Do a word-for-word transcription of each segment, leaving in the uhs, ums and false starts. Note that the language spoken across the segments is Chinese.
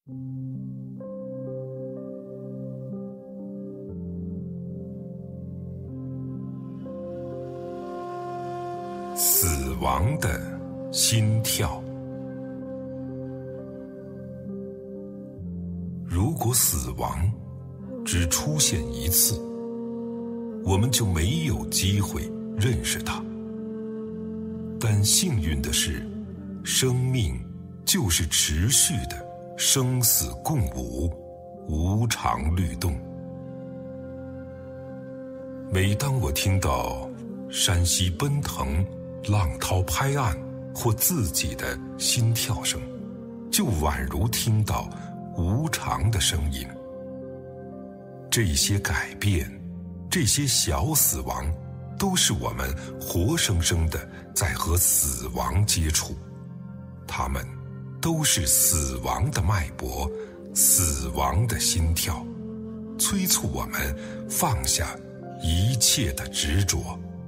死亡的心跳。如果死亡只出现一次，我们就没有机会认识它。但幸运的是，生命就是持续的生死共舞，无常律动。每当我听到山溪奔腾、浪涛拍岸，或自己的心跳声，就宛如听到无常的声音。这些改变，这些小死亡，都是我们活生生的在和死亡接触。它们都是死亡的脉搏，死亡的心跳，催促我们放下一切的执着。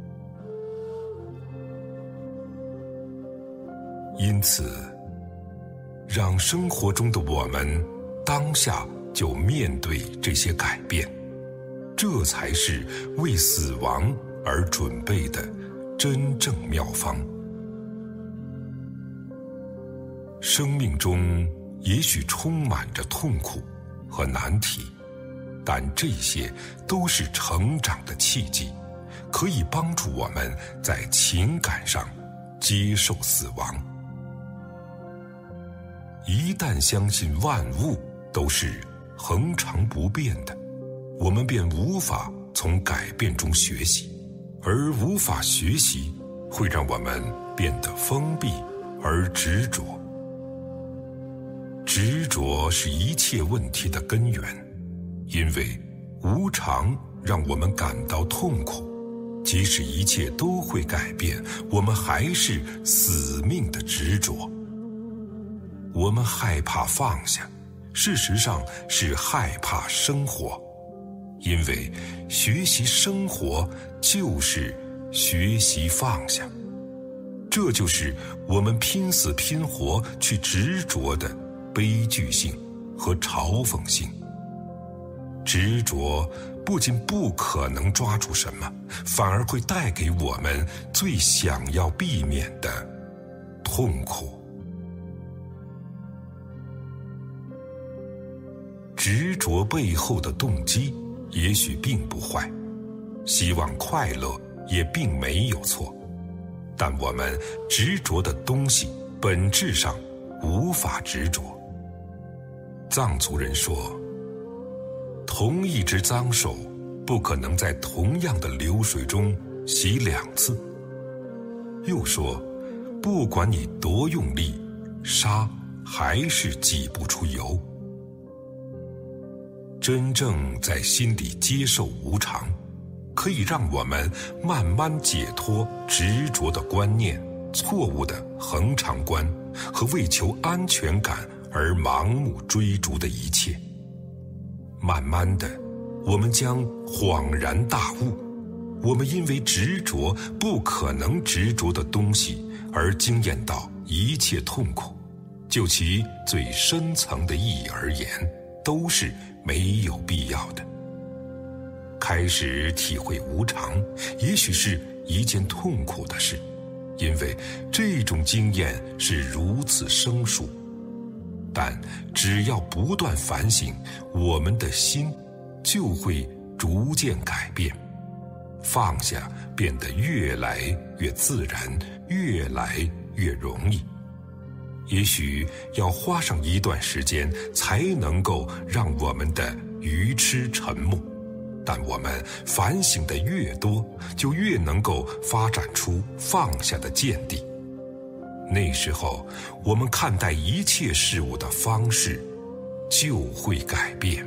因此，让生活中的我们当下就面对这些改变，这才是为死亡而准备的真正妙方。生命中也许充满着痛苦和难题，但这些都是成长的契机，可以帮助我们在情感上接受死亡。一旦相信万物都是恒常不变的，我们便无法从改变中学习，而无法学习会让我们变得封闭而执着。执着是一切问题的根源，因为无常让我们感到痛苦，即使一切都会改变，我们还是死命的执着。我们害怕放下，事实上是害怕生活，因为学习生活就是学习放下。这就是我们拼死拼活去执着的悲剧性和嘲讽性。执着不仅不可能抓住什么，反而会带给我们最想要避免的痛苦。执着背后的动机也许并不坏，希望快乐也并没有错，但我们执着的东西本质上无法执着。藏族人说，同一只脏手不可能在同样的流水中洗两次。又说，不管你多用力，沙还是挤不出油。真正在心里接受无常，可以让我们慢慢解脱执着的观念、错误的恒常观和为求安全感而盲目追逐的一切。慢慢的，我们将恍然大悟，我们因为执着不可能执着的东西而经验到一切痛苦，就其最深层的意义而言，都是没有必要的。开始体会无常，也许是一件痛苦的事，因为这种经验是如此生疏。但只要不断反省，我们的心就会逐渐改变，放下变得越来越自然，越来越容易。也许要花上一段时间才能够让我们的愚痴沉没，但我们反省的越多，就越能够发展出放下的见地。那时候，我们看待一切事物的方式就会改变。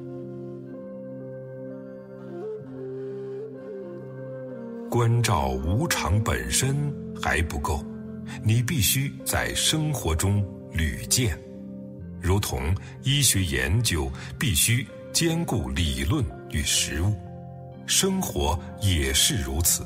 关照无常本身还不够，你必须在生活中屡见，如同医学研究必须兼顾理论与实务，生活也是如此。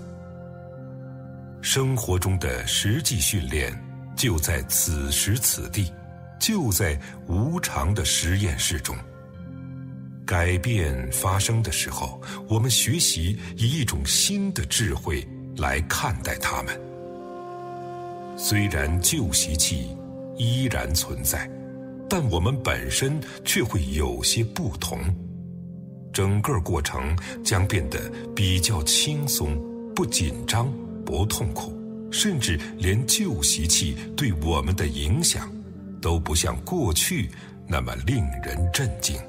生活中的实际训练就在此时此地， 就在无常的实验室中。改变发生的时候，我们学习以一种新的智慧来看待它们。虽然旧习气依然存在，但我们本身却会有些不同。整个过程将变得比较轻松，不紧张，不痛苦，甚至连旧习气对我们的影响都不像过去那么令人震惊。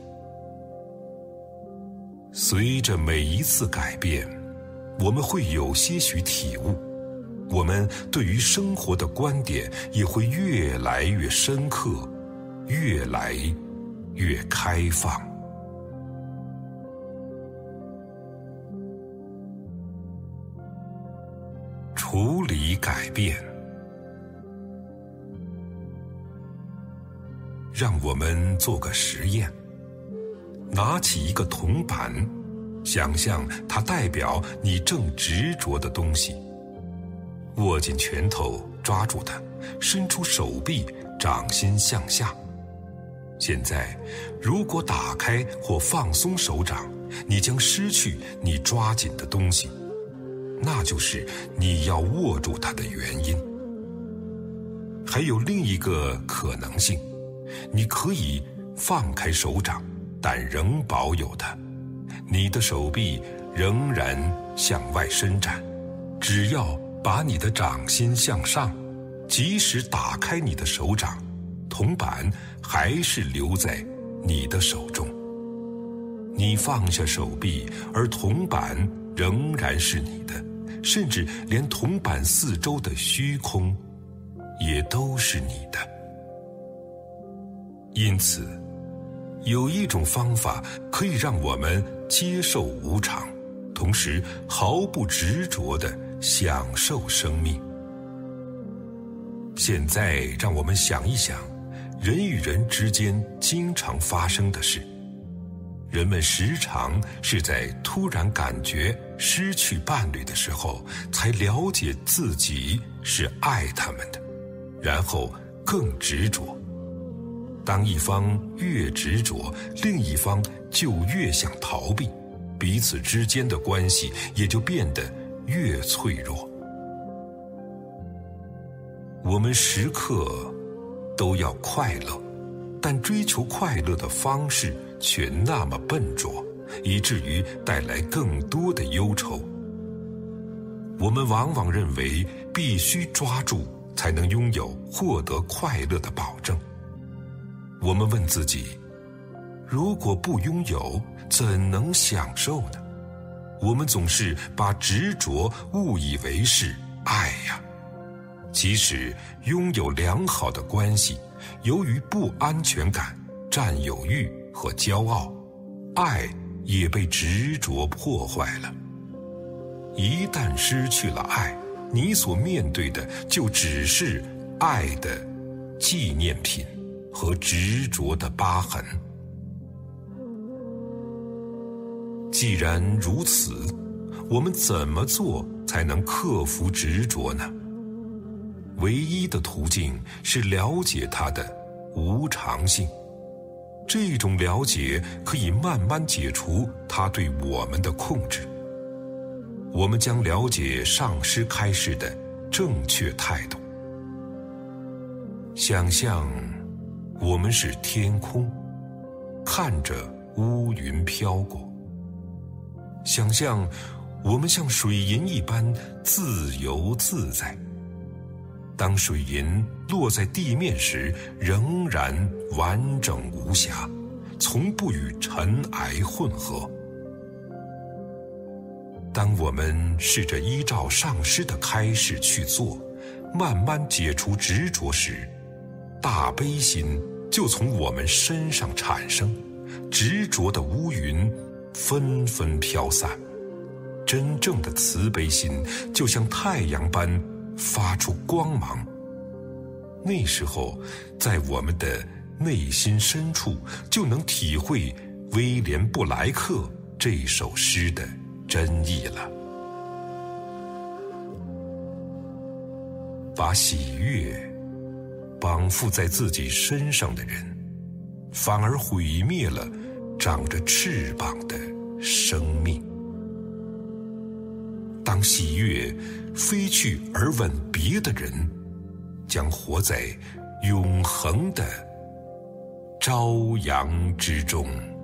随着每一次改变，我们会有些许体悟，我们对于生活的观点也会越来越深刻，越来越开放。处理改变，让我们做个实验。拿起一个铜板，想象它代表你正执着的东西，握紧拳头抓住它，伸出手臂，掌心向下。现在如果打开或放松手掌，你将失去你抓紧的东西，那就是你要握住它的原因。还有另一个可能性，你可以放开手掌，但仍保有它，你的手臂仍然向外伸展，只要把你的掌心向上，即使打开你的手掌，铜板还是留在你的手中。你放下手臂，而铜板仍然是你的，甚至连铜板四周的虚空也都是你的。因此，有一种方法可以让我们接受无常，同时毫不执着地享受生命。现在让我们想一想，人与人之间经常发生的事。人们时常是在突然感觉失去伴侣的时候，才了解自己是爱他们的，然后更执着。当一方越执着，另一方就越想逃避，彼此之间的关系也就变得越脆弱。我们时刻都要快乐，但追求快乐的方式却那么笨拙，以至于带来更多的忧愁。我们往往认为必须抓住才能拥有获得快乐的保证。我们问自己，如果不拥有，怎能享受呢？我们总是把执着误以为是爱呀。即使拥有良好的关系，由于不安全感、占有欲和骄傲，爱也被执着破坏了。一旦失去了爱，你所面对的就只是爱的纪念品和执着的疤痕。既然如此，我们怎么做才能克服执着呢？唯一的途径是了解它的无常性。这种了解可以慢慢解除它对我们的控制。我们将了解上师开示的正确态度。想象我们是天空，看着乌云飘过。想象我们像水银一般自由自在。当水银落在地面时，仍然完整无瑕，从不与尘埃混合。当我们试着依照上师的开示去做，慢慢解除执着时，大悲心就从我们身上产生，执着的乌云纷纷飘散，真正的慈悲心就像太阳般发出光芒。那时候，在我们的内心深处，就能体会威廉布莱克这首诗的真意了。把喜悦绑缚在自己身上的人，反而毁灭了长着翅膀的生命。当喜悦飞去而吻别的人，将活在永恒的朝阳之中。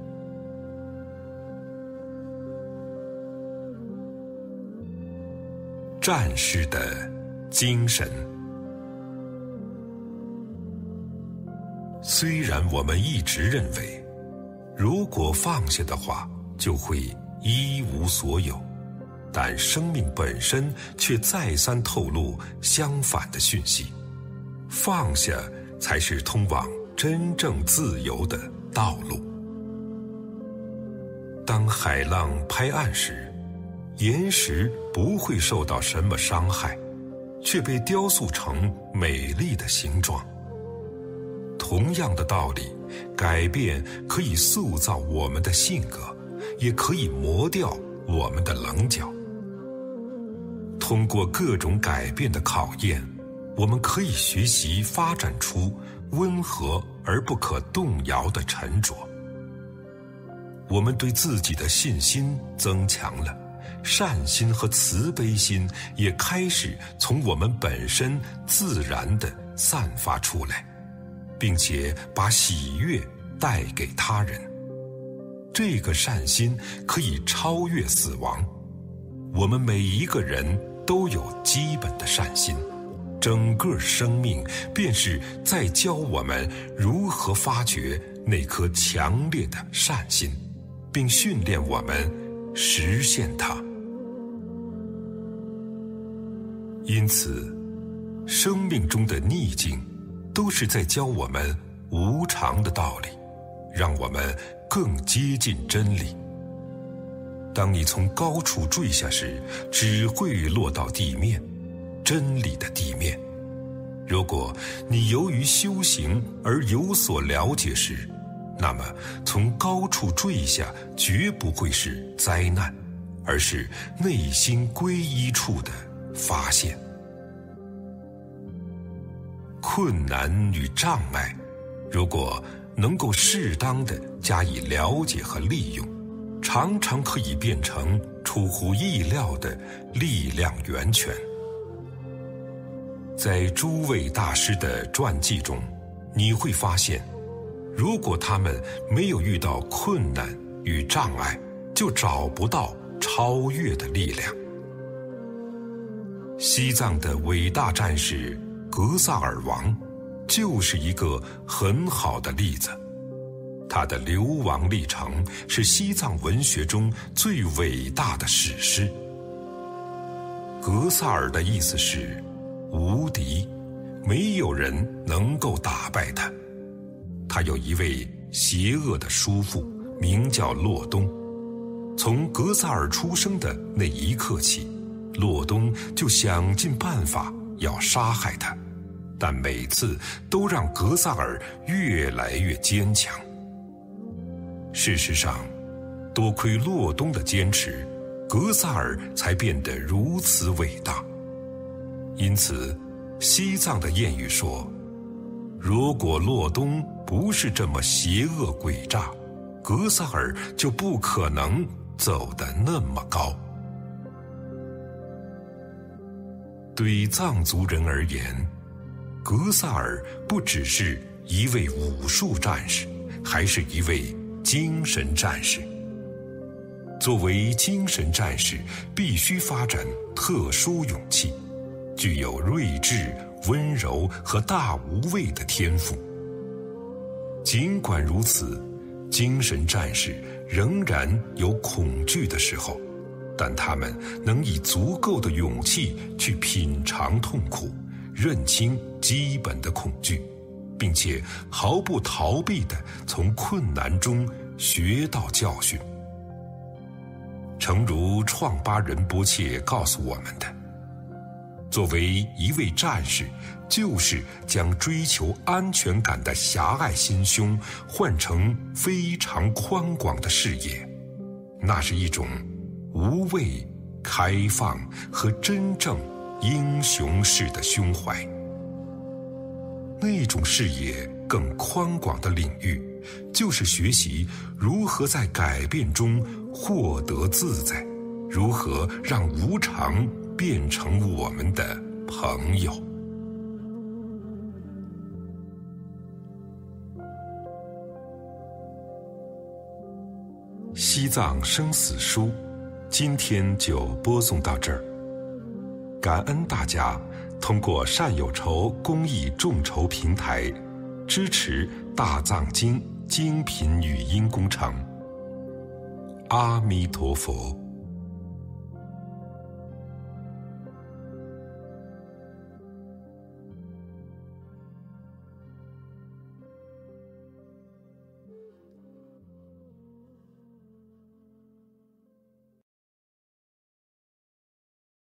战士的精神。虽然我们一直认为，如果放下的话，就会一无所有，但生命本身却再三透露相反的讯息。放下才是通往真正自由的道路。当海浪拍岸时，岩石不会受到什么伤害，却被雕塑成美丽的形状。同样的道理，改变可以塑造我们的性格，也可以磨掉我们的棱角。通过各种改变的考验，我们可以学习发展出温和而不可动摇的沉着。我们对自己的信心增强了，善心和慈悲心也开始从我们本身自然地散发出来，并且把喜悦带给他人。这个善心可以超越死亡。我们每一个人都有基本的善心，整个生命便是在教我们如何发掘那颗强烈的善心，并训练我们实现它。因此，生命中的逆境都是在教我们无常的道理，让我们更接近真理。当你从高处坠下时，只会落到地面，真理的地面。如果你由于修行而有所了解时，那么从高处坠下绝不会是灾难，而是内心归一处的发现。困难与障碍，如果能够适当的加以了解和利用，常常可以变成出乎意料的力量源泉。在诸位大师的传记中，你会发现，如果他们没有遇到困难与障碍，就找不到超越的力量。西藏的伟大战士格萨尔王就是一个很好的例子。他的流亡历程是西藏文学中最伟大的史诗。格萨尔的意思是无敌，没有人能够打败他。他有一位邪恶的叔父，名叫洛东。从格萨尔出生的那一刻起，洛东就想尽办法要杀害他，但每次都让格萨尔越来越坚强。事实上，多亏洛东的坚持，格萨尔才变得如此伟大。因此，西藏的谚语说，如果洛东不是这么邪恶诡诈，格萨尔就不可能走得那么高。对藏族人而言，格萨尔不只是一位武术战士，还是一位精神战士。作为精神战士，必须发展特殊勇气，具有睿智、温柔和大无畏的天赋。尽管如此，精神战士仍然有恐惧的时候，但他们能以足够的勇气去品尝痛苦，认清基本的恐惧，并且毫不逃避地从困难中学到教训。诚如创巴仁波切告诉我们的，作为一位战士，就是将追求安全感的狭隘心胸换成非常宽广的视野，那是一种无畏、开放和真正英雄式的胸怀。 那种视野更宽广的领域，就是学习如何在改变中获得自在，如何让无常变成我们的朋友。西藏生死书，今天就播送到这儿。感恩大家通过善有筹公益众筹平台支持大藏经精品语音工程。阿弥陀佛。